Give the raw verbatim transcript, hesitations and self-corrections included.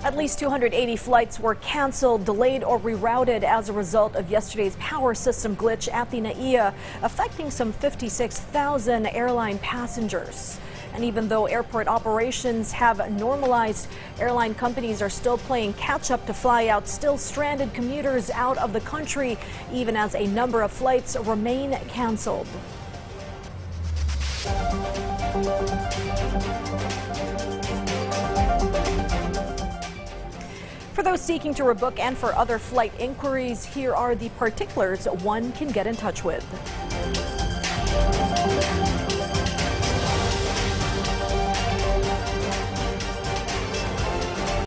At least two hundred eighty flights were canceled, delayed, or rerouted as a result of yesterday's power system glitch at the N A I A, affecting some fifty-six thousand airline passengers. And even though airport operations have normalized, airline companies are still playing catch up to fly out still stranded commuters out of the country, even as a number of flights remain canceled. For those seeking to rebook and for other flight inquiries, here are the particulars one can get in touch with.